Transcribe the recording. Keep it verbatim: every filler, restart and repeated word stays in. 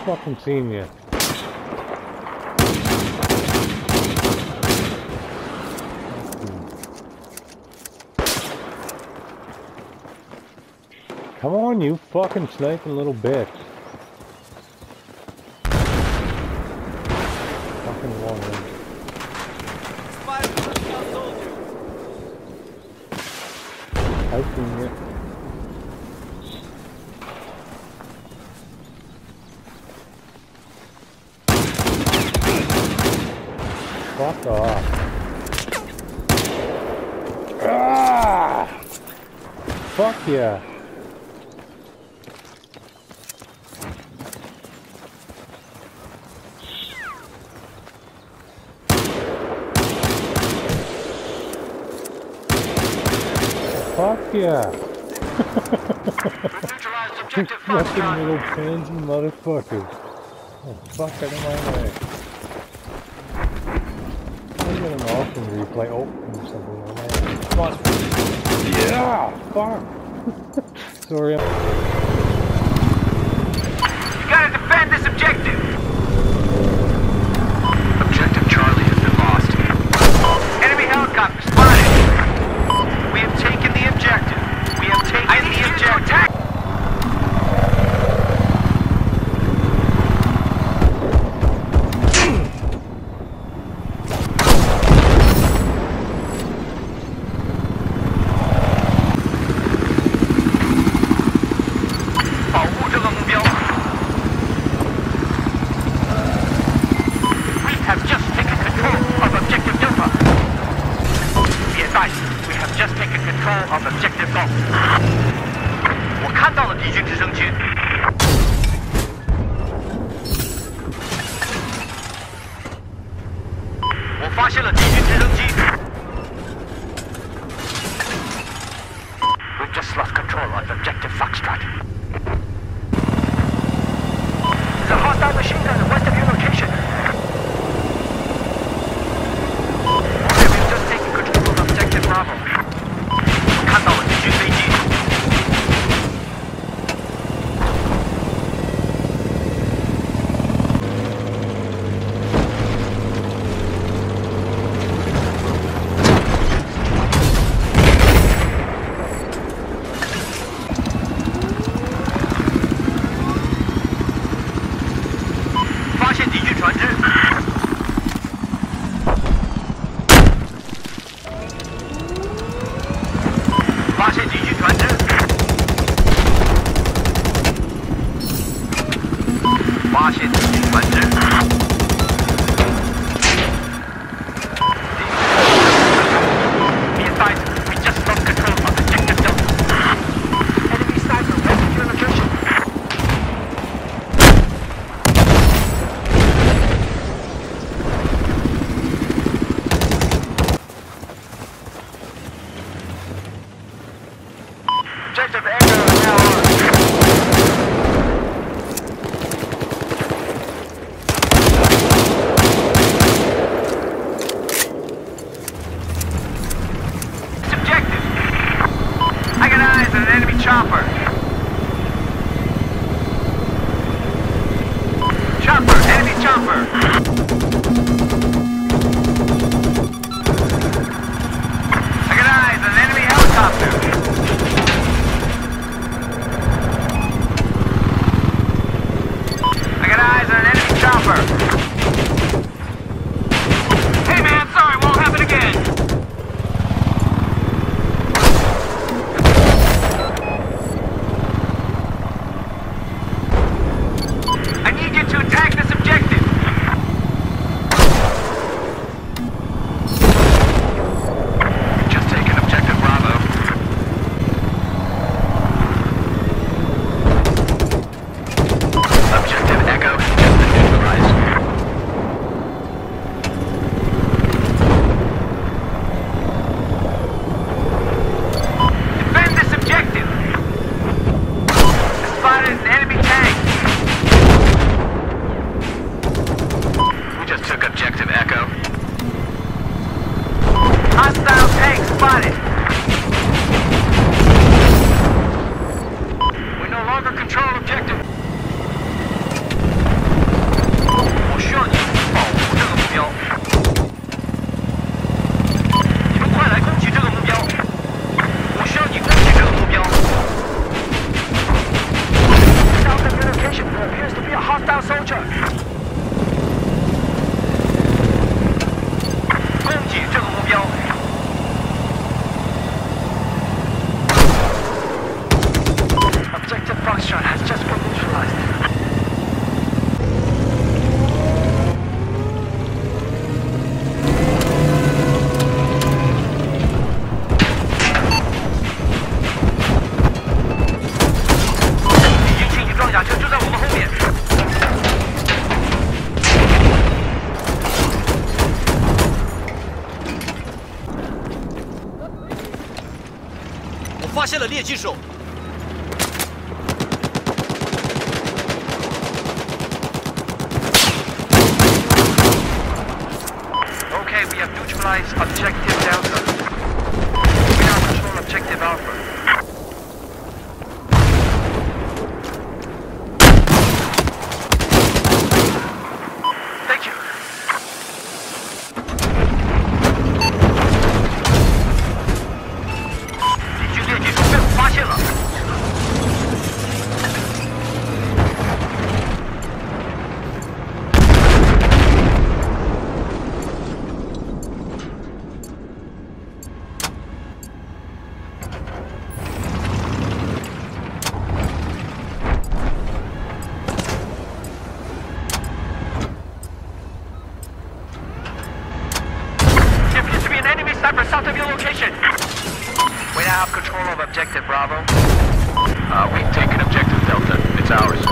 fucking seen you. Come on, you fucking sniping little bitch. Fucking water. I've seen you. Fuck off. Ah! Fuck yeah. Fuck yeah. Fucking little pansy motherfuckers. Oh, fuck out of my way. I get an awesome replay. Oh, there's something on there. Come on. Yeah! Fuck! Sorry. You gotta defend this objective! Objective Charlie has been lost. Enemy helicopter spotted! We have taken the objective. We have taken I the objective. Attack. We've just lost control of objective Foxtrot. There's a hostile machine gun west of your location. Okay, we've just taken control of objective Bravo. 看到了敌军飞机。 has just been neutralized.敌军装甲车就在我们后面。 我发现了猎击手。 Okay, we have neutralized objective Delta. We now control objective Alpha. Thank you. 敌军猎击手被我发现了。 There appears to be an enemy sniper south of your location. We now have control of objective Bravo. Uh, we've taken objective Delta. It's ours.